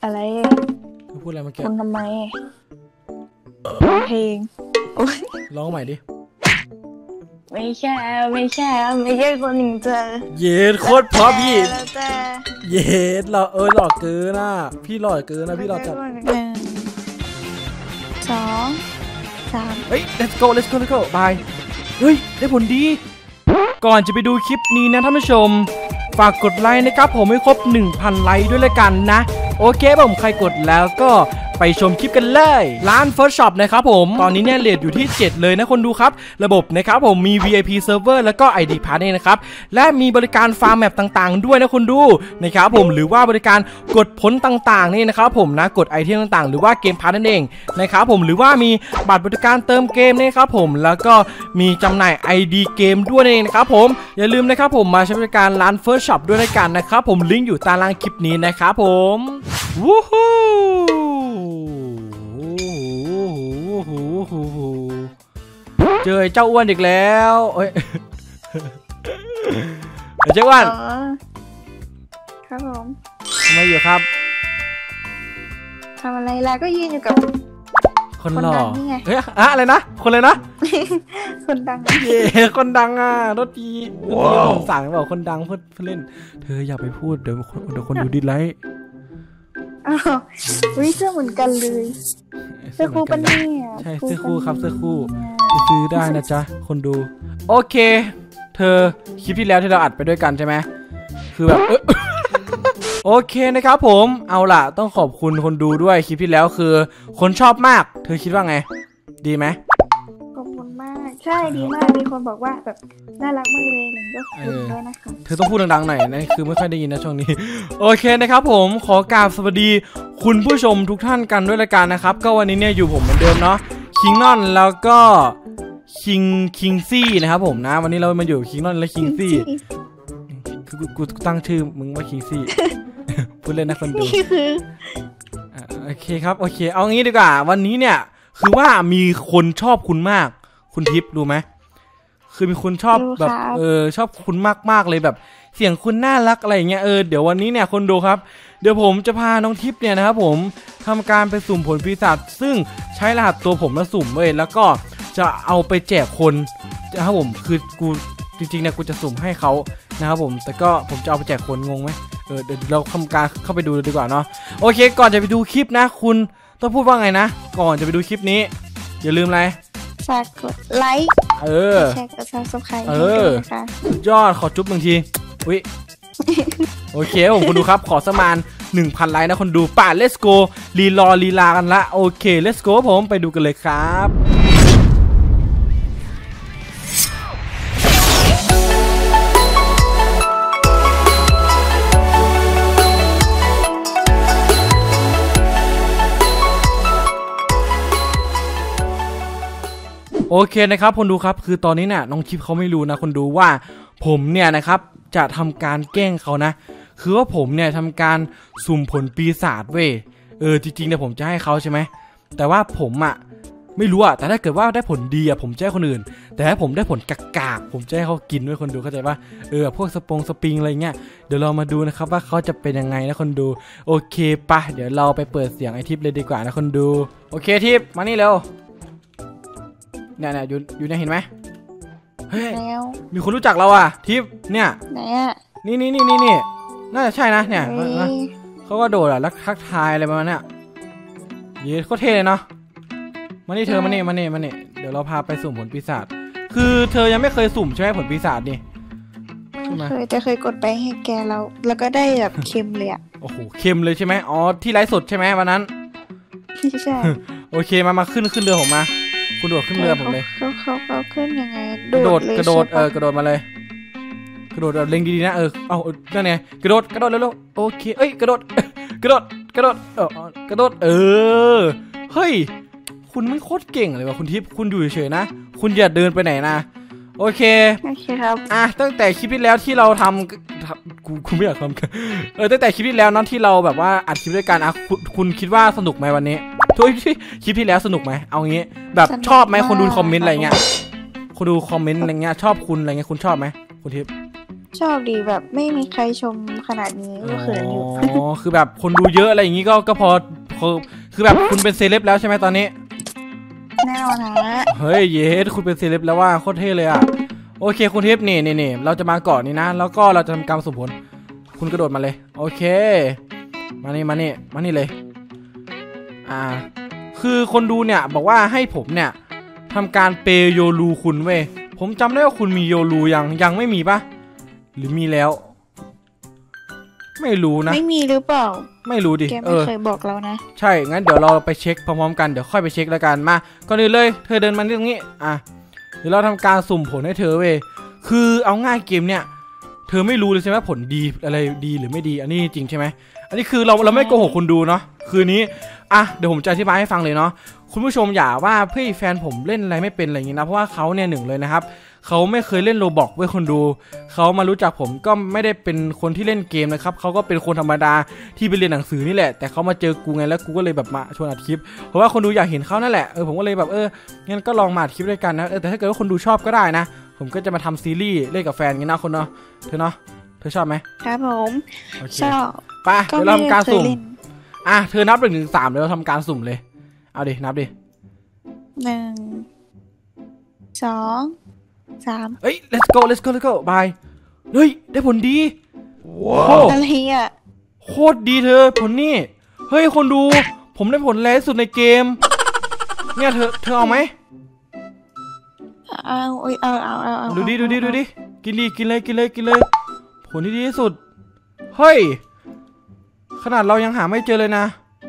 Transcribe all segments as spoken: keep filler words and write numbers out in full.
อะไรพูดอะไรมาเกี่ยวคุณทำไมเพลงร้องใหม่ดิไม่ใช่ไม่ใช่ไม่ใช่คนหนึ่งเจอเย็ดโคตรพอพี่เย็ดหล่อเออหล่อเกินนะพี่หล่อเกินนะพี่หล่อจัดหนึ่งสองสามเฮ้ย let's go let's go let's go บายเฮ้ยได้ผลดีก่อนจะไปดูคลิปนี้นะท่านผู้ชมฝากกดไลค์นะครับผมให้ครบ หนึ่งพัน ไลค์ด้วยละกันนะโอเคผมใครกดแล้วก็ไปชมคลิปกันเลยร้าน First Shop นะครับผมตอนนี้เนี่ยเรทอยู่ที่เจ็ดเลยนะคนดูครับระบบนะครับผมมี วี ไอ พี Server แล้วก็ ไอ ดี Pass เนี่ยนะครับและมีบริการฟาร์มแมปต่างๆด้วยนะคนดูนะครับผมหรือว่าบริการกดผลต่างๆนี่นะครับผมนะกดไอเทมต่างๆหรือว่าเกมพาร์ทนั่นเองนะครับผมหรือว่ามีบัตรบริการเติมเกมนี่ครับผมแล้วก็มีจำหน่าย ไอ ดี เกมด้วยเองนะครับผมอย่าลืมนะครับผมมาใช้บริการร้าน First Shop ด้วยกันนะครับผมลิงก์อยู่ใต้ล่างคลิปนี้นะครับผมวู้ฮู้เจอเจ้าอ้วนอีกแล้วเอ้ยเจ้าอ้วนครับผมทำไมอยู่ครับทำอะไรล่ะก็ยืนอยู่กับคนหล่อเฮ้ยอะอะไรนะคนเลยนะคนดังเย่คนดังอ่ะรถดีว้าวสั่งบอกคนดังเพื่อเล่นเธออย่าไปพูดเดี๋ยวคนเดี๋ยวคนดูดิสไลค์อ้าววิเสื้อเหมือนกันเลยเสื้อคู่ปะเนี่ยใช่เสื้อคู่ครับเสื้อคู่ซื้อได้นะจ๊ะคนดูโอเคเธอคลิปที่แล้วที่เราอัดไปด้วยกันใช่ไหมคือแบบโอเคนะครับผมเอาล่ะต้องขอบคุณคนดูด้วยคลิปที่แล้วคือคนชอบมากเธอคิดว่าไงดีไหมขอบคุณมากใช่ดีมากมีคนบอกว่าแบบน่ารักมากเลยหนึ่งก็ขอบคุณด้วยนะคะเธอต้องพูดดังๆหน่อยนะคือไม่ค่อยได้ยินนะช่วงนี้โอเคนะครับผมขอกราบสวัสดีคุณผู้ชมทุกท่านกันด้วยรายการนะครับก็วันนี้เนี่ยอยู่ผมเหมือนเดิมเนาะคิงนอนแล้วก็คิงคิงซี่นะครับผมนะวันนี้เรามาอยู่คิงนอนและคิงซี่คือกูตั้งชื่อมึงว่าคิงซี่พูดเล่นนะคนดูโอเคครับโอเคเอางี้ดีกว่าวันนี้เนี่ยคือว่ามีคนชอบคุณมากคุณทิพย์รู้ไหมคือมีคนชอบแบบเออชอบคุณมากมากเลยแบบเสียงคุณน่ารักอะไรอย่างเงี้ยเออเดี๋ยววันนี้เนี่ยคนดูครับเดี๋ยวผมจะพาน้องทิพย์เนี่ยนะครับผมทำการไปสุ่มผลปีศาจซึ่งใช้รหัสตัวผมมาสุ่มเว้ยแล้วก็จะเอาไปแจกคนนะครับผมคือกูจริงๆเนี่ยกูจะสุ่มให้เขานะครับผมแต่ก็ผมจะเอาไปแจกคนงงไหมเออเดี๋ยวเราทำการเข้าไปดูดีกว่าเนาะโอเคก่อนจะไปดูคลิปนะคุณต้องพูดว่าไงนะก่อนจะไปดูคลิปนี้อย่าลืมอะไรฝากกดไลค์เออแชร์กดซับสไครบ์เออสุดยอดขอจุ๊บบางทีอุ้ยโอเคผมคุณดูครับขอสมาน หนึ่งพัน ไลค์นะคนดูป่ะ let's go รีรอลีลากันละโอเค let's go ผมไปดูกันเลยครับโอเคนะครับคนดูครับคือตอนนี้เนี่ยน้องทิพย์เขาไม่รู้นะคนดูว่าผมเนี่ยนะครับจะทำการแกล้งเขานะคือว่าผมเนี่ยทำการสุ่มผลปีศาจเว้ยเออจริงๆเนี่ยผมจะให้เขาใช่ไหมแต่ว่าผมอ่ะไม่รู้อ่ะแต่ถ้าเกิดว่าได้ผลดีอ่ะผมจะให้คนอื่นแต่ถ้าผมได้ผลกากๆผมจะให้เขากินด้วยคนดูเข้าใจป่ะเออพวกสปงสปริงอะไรเงี้ยเดี๋ยวเรามาดูนะครับว่าเขาจะเป็นยังไงนะคนดูโอเคปะเดี๋ยวเราไปเปิดเสียงไอทิพย์เลยดีกว่านะคนดูโอเคทิพย์มานี่เร็วเนี่ยเนี่ยอยู่อยู่เนี่ยเห็นไหมเฮ้ยมีคนรู้จักเราอ่ะทิพย์เนี่ยไหนอ่ะนี่นี่นี่นี่นี่น่าจะใช่นะเนี่ยเขาก็โดดอ่ะแล้วทักทายอะไรประมาณเนี้ยเย้โคตรเท่เลยเนาะมานี่เธอมานี่มานี่มานี่เดี๋ยวเราพาไปสุ่มผลปีศาจคือเธอยังไม่เคยสุ่มใช่ไหมผลปีศาจนี่ไม่เคยแต่เคยกดไปให้แกเราแล้วก็ได้แบบเค็มเลยอ่ะโอ้โหเค็มเลยใช่ไหมอ๋อที่ไลฟ์สดใช่ไหมวันนั้นใช่โอเคมามาขึ้นขึ้นเรือผมมาคุณโดดขึ้นเรือผมเลยเขาเขาเขาขึ้นยังไงกระโดดกระโดดเออกระโดดมาเลยกระโดดเล็งดีๆนะเออเอานั่นไงกระโดดกระโดดเร็วๆโอเคเอ้ยกระโดดกระโดดกระโดดเออกระโดดเออเฮ้ยคุณไม่โคตรเก่งเลยว่ะคุณทิพย์คุณอยู่เฉยๆนะคุณอย่าเดินไปไหนนะโอเคโอเคครับอ่ะตั้งแต่คลิปที่แล้วที่เราทำกูกูไม่อยากทำเออตั้งแต่คลิปที่แล้วนั้นที่เราแบบว่าอัดคลิปด้วยกันอ่ะคุณคุณคิดว่าสนุกไหมวันนี้ทุกคลิปที่แล้วสนุกไหมเอางี้แบบชอบไหมคนดูคอมเมนต์อะไรเงี้ยคนดูคอมเมนต์อะไรเงี้ยชอบคุณอะไรเงี้ยคุณชอบไหมคุณทิพย์ชอบดีแบบไม่มีใครชมขนาดนี้ก็เขินอยู่อ๋อคือแบบคนดูเยอะอะไรอย่างงี้ก็ก็พอคือคือแบบคุณเป็นเซเลบแล้วใช่ไหมตอนนี้แน่นอนนะเฮ้ยเยสคุณเป็นเซเลบแล้วว่าโคตรเท่เลยอ่ะโอเคคุณทิพย์นี่นี่นี่เราจะมาเกาะนี้นะแล้วก็เราจะทำการสุ่มผลคุณกระโดดมาเลยโอเคมานี่มานี่มานี่เลยอ่าคือคนดูเนี่ยบอกว่าให้ผมเนี่ยทำการเปย์โยรูคุณเว้ยผมจำได้ว่าคุณมีโยรูยังยังไม่มีปะหรือมีแล้วไม่รู้นะไม่มีหรือเปล่าไม่รู้ดิแกไม่เคยบอกเรานะใช่งั้นเดี๋ยวเราไปเช็คพร้อมๆกันเดี๋ยวค่อยไปเช็คแล้วกันมาก่อนอื่นเลยเธอเดินมาที่ตรงนี้อ่ะเดี๋ยวเราทำการสุ่มผลให้เธอเว้ยคือเอาง่ายเกมเนี่ยเธอไม่รู้เลยใช่ไหมผลดีอะไรดีหรือไม่ดีอันนี้จริงใช่ไหมอันนี้คือเราเราไม่โกหกคนดูเนาะคืนนี้อ่ะเดี๋ยวผมจะอธิบายให้ฟังเลยเนาะคุณผู้ชมอย่าว่าเพื่อนแฟนผมเล่นอะไรไม่เป็นอะไรอย่างนี้นะเพราะว่าเขาเนี่ยหนึ่งเลยนะครับเขาไม่เคยเล่นโรบอกเว้ยคนดูเขามารู้จักผมก็ไม่ได้เป็นคนที่เล่นเกมนะครับเขาก็เป็นคนธรรมดาที่ไปเรียนหนังสือนี่แหละแต่เขามาเจอกูไงแล้วกูก็เลยแบบมาชวนอัดคลิปเพราะว่าคนดูอยากเห็นเขานั่นแหละเออผมก็เลยแบบเอองั้นก็ลองมาอัดคลิปด้วยกันนะเออแต่ถ้าเกิดว่าคนดูชอบก็ได้นะผมก็จะมาทำซีรีส์เล่นกับแฟนงี้นะคนเนาะเธอเนาะเธอชอบไหมครับผมชอบไปเดี๋ยวเราทำการสุ่มอ่ะเธอนับหนึ่งถึงสามเดี๋ยวเราทำการสุ่มเลยเอาดินับดิหนึ่งสองสามเฮ้ย let's go let's go let's go บายเฮ้ยได้ผลดีว้าวอะไรอ่ะโคตรดีเธอผลนี่เฮ้ยคนดูผมได้ผลแรงสุดในเกมเนี่ยเธอเธอเอาไหมเอาเอาเอาเอาเอาดูดิดูดิดูดิกินดีกินเลยกินเลยกินเลยผลที่ดีที่สุดเฮ้ยขนาดเรายังหาไม่เจอเลยนะ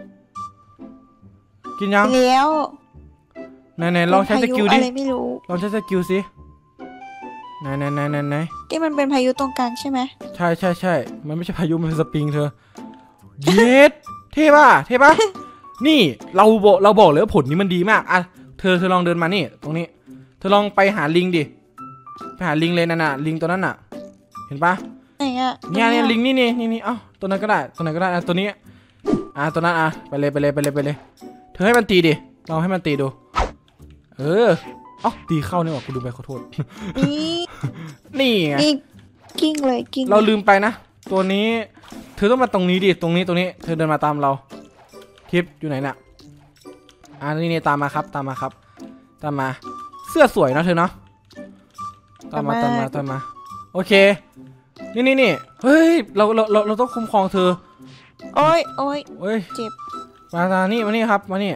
กินยังแล้วไหนไหนลองใช้สกิลดิไม่รู้ลองใช้สกิลสิไหนไหนไหนไหนไหนที่มันเป็นพายุตรงกลางใช่ไหมใช่ใช่ใช่มันไม่ใช่พายุมันเป็นสปริงเธอเย็ดเท่ป่ะเท่ป่ะนี่เราบอกเราบอกเลยว่าผลนี้มันดีมากอ่ะเธอเธอลองเดินมานี่ตรงนี้เธอลองไปหาลิงดิไปหาลิงเลยนั่นน่ะลิงตัวนั้นน่ะเห็นป่ะไหนอ่ะเนี่ยเนี่ยลิงนี่นี่นี่นี่เอ้าตัวนั้นก็ได้ตัวนั้นก็ได้อ่ะตัวนี้อ่ะตัวนั้นอ่ะไปเลยไปเลยไปเลยไปเลยเธอให้มันตีดิลองให้มันตีดูเอออ๋อตีเข้านี่หว่ากูดูไปขอโทษนี่ไงกิ้งเลยกิ้งเราลืมไปนะตัวนี้เธอต้องมาตรงนี้ดิตรงนี้ตรงนี้เธอเดินมาตามเราทิปอยู่ไหนน่ะอ่านี่นี่ตามมาครับตามมาครับตามมาเสื้อสวยนะเธอเนาะตามมาตามมาตามมาโอเคนี่นี่นี่เฮ้ยเราเราเราเราต้องคุ้มครองเธอโอ้ยโอ้ยโอ้ยเจ็บมาตานี่มานี่ครับมานี่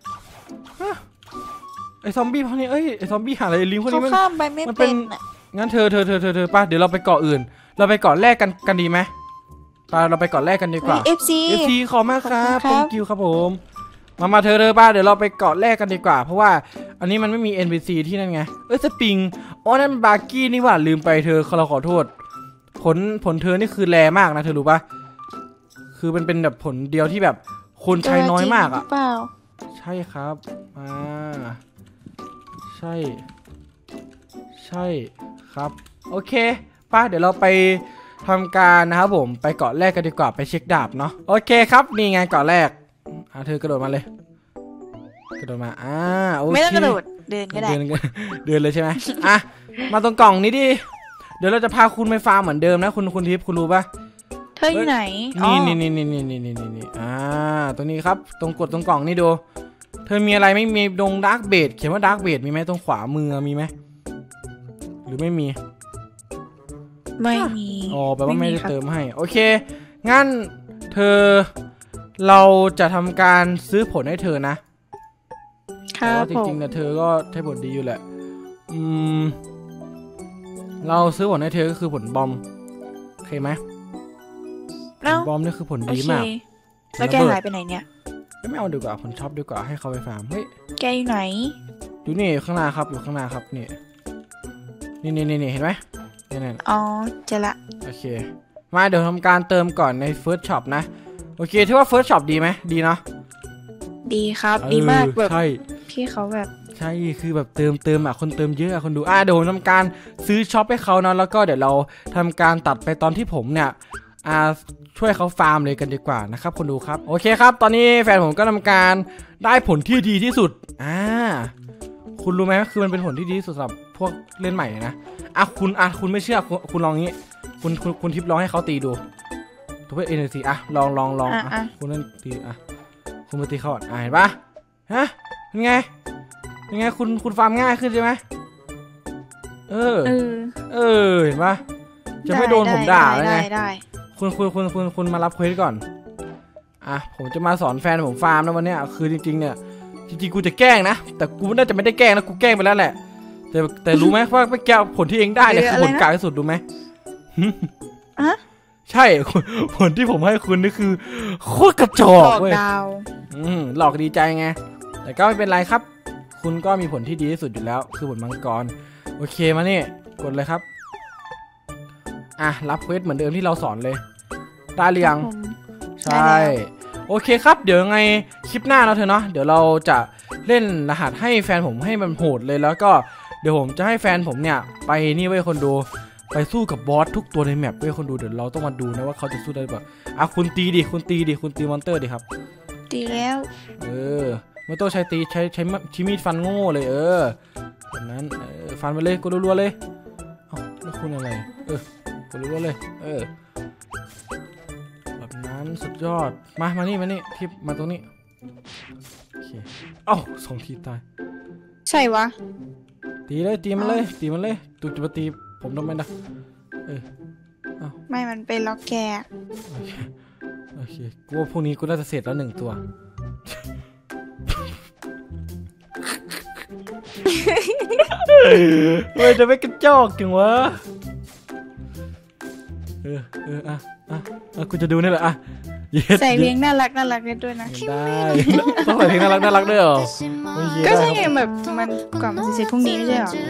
ไอซอมบี้พวกนี้เอ้ยไอซอมบี้หาอะไรลิงพวกนี้มันข้ามไปไม่เป็นงั้นเธอเธอเธอเธอเธอป่ะเดี๋ยวเราไปเกาะอื่นเราไปเกาะแรกกันกันดีไหมป่ะเราไปเกาะแรกกันดีกว่าเอฟ ซีเอฟ ซี ขอมากครับ thank you ครับผมมามาเธอเธอป่ะเดี๋ยวเราไปเกาะแรกกันดีกว่าเพราะว่าอันนี้มันไม่มี เอ็น พี ซี ที่นั่นไงเอ้ยสปริงอ๋อนั่นบาร์กี้นี่หว่าลืมไปเธอเราขอโทษผลผลเธอนี่คือแรงมากนะเธอรู้ป่ะคือมันเป็นแบบผลเดียวที่แบบคนใช้น้อยมากอ่ะใช่ครับอ่าใช่ใช่ครับโอเคป้าเดี๋ยวเราไปทำการนะครับผมไปเกาะแรกกันดีกว่าไปเช็คดาบเนาะโอเคครับนี่ไงเกาะแรกอ่ะเธอกระโดดมาเลยกระโดดมาอ่าโอเคไม่ต้องกระโดดเดินก็ได้เดินเดินเลยใช่ไหมอ่ะมาตรงกล่องนี้ดิเดี๋ยวเราจะพาคุณไปฟาร์มเหมือนเดิมนะคุณคุณทิพย์คุณรู้ป่ะเธออยู่ไหนนี่นี่นี่นี่นี่นี่นี่นี่อ่าตรงนี้ครับตรงกดตรงกล่องนี่ดูเธอมีอะไรไม่มีดงดาร์กเบดเขียนว่าดาร์กเบดมีไหมตรงขวามือมีไหมหรือไม่มีไม่มีอ๋อแปลว่าไม่ได้เติมให้โอเคงั้นเธอเราจะทำการซื้อผลให้เธอนะเพราะจริงๆนะเธอก็ใช้ผลดีอยู่แหละอืมเราซื้อผลให้เธอก็คือผลบอมโอเคไหมบอมนี่คือผลดีมากแล้วแกหายไปไหนเนี่ยไม่เอาดีกว่าผลช็อปดีกว่าให้เขาไปฟาร์มเฮ้ยแกอยู่ไหนอยู่นี่ข้างหน้าครับอยู่ข้างหน้าครับนี่นี่นี่นี่เห็นไหมนี่นี่อ๋อเจอละโอเคมาเดี๋ยวทำการเติมก่อนใน First Shop นะโอเคที่ว่า First Shop ดีไหมดีเนาะดีครับดีมากแบบใช่พี่เขาแบบใช่คือแบบเติมเติมอ่ะคนเติมเยอะอ่ะคนดูอ่ะเดี๋ยวทำการซื้อช็อปให้เขาเนาะแล้วก็เดี๋ยวเราทำการตัดไปตอนที่ผมเนี่ยอ่าช่วยเขาฟาร์มเลยกันดีกว่านะครับคนดูครับโอเคครับตอนนี้แฟนผมก็ทำการได้ผลที่ดีที่สุดอ่าคุณรู้ไหมคือมันเป็นผลที่ดีที่สุดสำหรับพวกเล่นใหม่นะอ่ะคุณอ่ะคุณไม่เชื่อคุณลองงี้คุณคุณคุณทิพย์ลองให้เขาตีดูทุกเพื่อนเอเนอร์ซีอ่ะลองลองลองอ่ะคุณนั่นตีอ่ะคุณมาตีเขาอ่ะเห็นปะฮะเป็นไงเป็นไงคุณคุณฟาร์มง่ายขึ้นใช่ไหมเออเออเห็นปะจะไม่โดนผมด่าแล้วไงคุณคุณคุณคุณคุณมารับเควสก่อนอ่ะผมจะมาสอนแฟนผมฟาร์มนะวันนี้คือจริงๆเนี่ยจริงๆกูจะแกล้งนะแต่กูน่าจะไม่ได้แกล้งนะกูแกล้งไปแล้วแหละแต่แต่รู้ไหมว่าไปแก้ผลที่เองได้เนี่ยคือผลกลางที่สุดรู้ไหมอะใช่ผลที่ผมให้คุณนี่คือโคตรกระจอกเว้ยหลอกดีใจไงแต่ก็ไม่เป็นไรครับคุณก็มีผลที่ดีที่สุดอยู่แล้วคือผลมังกรโอเคมานี่กดเลยครับอ่ะรับเควสเหมือนเดิมที่เราสอนเลยได้หรือยังใช่โอเคครับเดี๋ยวไงคลิปหน้าเราเถอะเนาะเดี๋ยวเราจะเล่นรหัสให้แฟนผมให้มันโหดเลยแล้วก็เดี๋ยวผมจะให้แฟนผมเนี่ยไปนี่ไว้คนดูไปสู้กับบอสทุกตัวในแมปไว้คนดูเดี๋ยวเราต้องมาดูนะว่าเขาจะสู้ได้ป่ะอ่ะคุณตีดิคุณตีดิคุณตีมอนเตอร์ดิครับตีแล้วเออไม่ต้องใช้ตีใช้ใช้ชิมีดฟันโง่เลยเออแบบนั้นเออฟันไปเลยกดรัวๆเลยเอ้าแล้วคุณอะไรเออกดรัวๆเลยเออแบบนั้นสุดยอดมามานี่มานี่ทิปมาตรงนี้โอเคเอ้าสองทีตายใช่วะตีเลยตีมันเลยตีมันเลยตุกจะมาตีผมทำไมนะเออเอ้าไม่มันเป็นล็อกแกโอเคโอเคกูว่าพวกนี้กูน่าจะเสร็จแล้วหนึ่งตัวเฮ้ยจะไม่กระจอกจังวะเออเอออ่ะอ่ะอ่ะกูจะดูนี่แหละอ่ะใส่เพลงน่ารักน่ารักด้วยนะได้ต้องใส่เพลงน่ารักน่ารักด้วยเหรอก็ใช่ไงแบบมันก่อนมันจะเสร็จพรุ่งนี้ไม่ใช่หรอ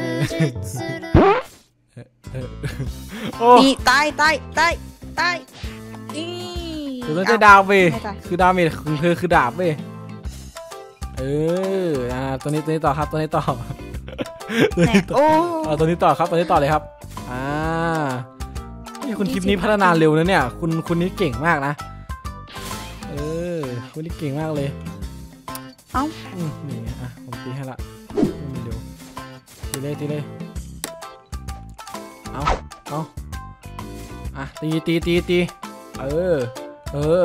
ตีตายตายตายตายนี่คือต้องใช้ดาบเว้ยคือดาเมจของเธอคือดาบเว้ยเอออ่าตัวนี้ตัวนี้ต่อครับตัวนี้ต่อตัวนี้ต่อเอาตัวนี้ต่อครับตัวนี้ต่อเลยครับอ่านี่คุณทิปนี้พัฒนาเร็วนะเนี่ยคุณคุณนี้เก่งมากนะเออคุณนี้เก่งมากเลยเอ้านี่อ่ะผมตีให้ละไม่เร็วตีเลยตีเลยเอาเอาอ่ะตีตีตีตีเออเออ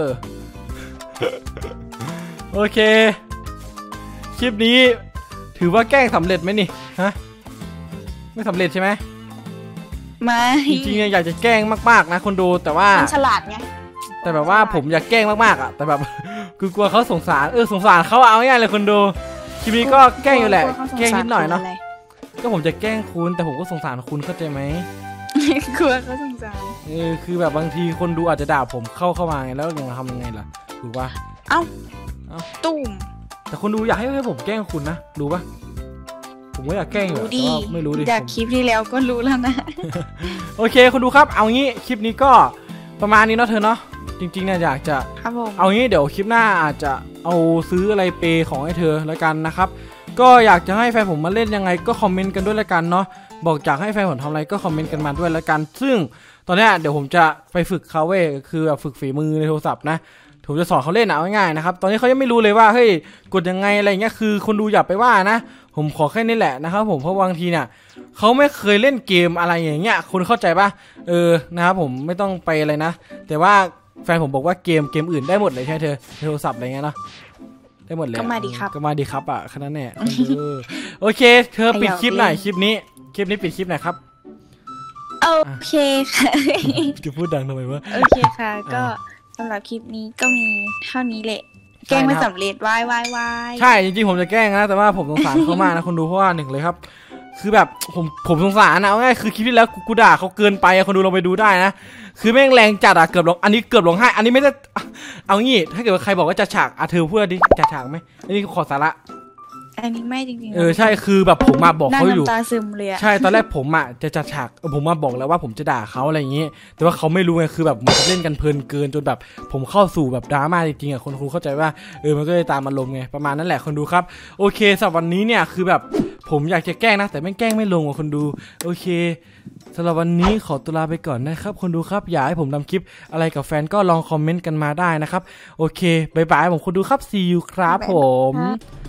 โอเคคลิปนี้ถือว่าแกล้งสำเร็จไหมนี่ฮะไม่สำเร็จใช่ไหมไม่จริงๆอยากจะแกล้งมากๆนะคนดูแต่ว่าฉลาดไงแต่แบบว่าผมอยากแกล้งมากๆอ่ะแต่แบบคือกลัวเขาสงสารเออสงสารเขาเอาง่ายเลยคนดูคลิปนี้ก็แกล้งอยู่แหละแกล้งนิดหน่อยเนาะก็ผมจะแกล้งคุณแต่ผมก็สงสารคุณเข้าใจไหมกลัวเขาสงสารเออคือแบบบางทีคนดูอาจจะด่าผมเข้าเข้ามาไงแล้วยังทำยังไงล่ะถูกป่ะเอ้าเอ้าตุ่มแต่คนดูอยากให้ให้ผมแกล้งคุณนะรู้ป่ะผมก็อยากแกล้งอยู่แต่ไม่รู้ดิจากคลิปที่แล้วก็รู้แล้วนะโอเคคนดูครับเอางี้คลิปนี้ก็ประมาณนี้เนาะเธอเนาะจริงๆเนี่ยอยากจะเอางี้เดี๋ยวคลิปหน้าอาจจะเอาซื้ออะไรเปย์ของให้เธอแล้วกันนะครับก็อยากจะให้แฟนผมมาเล่นยังไงก็คอมเมนต์กันด้วยแล้วกันเนาะบอกอยากให้แฟนผมทำอะไรก็คอมเมนต์กันมาด้วยแล้วกันซึ่งตอนนี้เดี๋ยวผมจะไปฝึกเขาเว้ยคือฝึกฝีมือในโทรศัพท์นะผมจะสอนเขาเล่นเอาง่ายๆนะครับตอนนี้เขายังไม่รู้เลยว่าเฮ้ยกดยังไงอะไรเงี้ยคือคนดูอย่าไปว่านะผมขอแค่นี้แหละนะครับผมเพราะบางทีเนี่ยเขาไม่เคยเล่นเกมอะไรอย่างเงี้ยคุณเข้าใจป่ะเออนะครับผมไม่ต้องไปอะไรนะแต่ว่าแฟนผมบอกว่าเกมเกมอื่นได้หมดเลยใช่เธอในโทรศัพท์อะไรเงี้ยเนาะได้หมดเลยก็มาดีครับก็มาดีครับอ่ะแค่นั้นแหละโอเคเธอปิดคลิปหน่อยคลิปนี้คลิปนี้ปิดคลิปหน่อยครับโอเคค่ะจะพูดดังทำไมวะโอเคค่ะก็สำหรับคลิปนี้ก็มีเท่านี้แหละแกล้งไม่สำเร็จวายวายวายใช่จริงๆผมจะแกล้งนะแต่ว่าผมสงสารเขามากนะคนดูเพราะว่าหนึ่งเลยครับคือแบบผมผมสงสารนะเอาง่ายคือคลิปที่แล้วกูด่าเขาเกินไปคนดูลองไปดูได้นะคือแม่งแรงจัดอะเกือบร้องอันนี้เกือบร้องไห้อันนี้ไม่ได้เอางี้ถ้าเกิดใครบอกว่าจะฉากอะเธอพูดดิจะฉากไหมอันนี้ขอสาระอันนี้ไม่จริงๆเออใช่คือแบบผมมาบอกเขาอยู่ตาซึมเลยใช่ตอนแรกผมอ่ะจะจัดฉากผมมาบอกแล้วว่าผมจะด่าเขาอะไรอย่างนี้แต่ว่าเขาไม่รู้ไงคือแบบมันเล่นกันเพลินเกินจนแบบผมเข้าสู่แบบดราม่าจริงๆอ่ะคนครูเข้าใจว่าเออมันก็เลยตามอารมณ์ไงประมาณนั้นแหละคนดูครับโอเคสำหรับวันนี้เนี่ยคือแบบผมอยากจะแกล้งนะแต่ไม่แกล้งไม่ลงว่ะคนดูโอเคสำหรับวันนี้ขอตัวลาไปก่อนนะครับคนดูครับอยากให้ผมทำคลิปอะไรกับแฟนก็ลองคอมเมนต์กันมาได้นะครับโอเคบายบายผมคนดูครับ see you ครับผม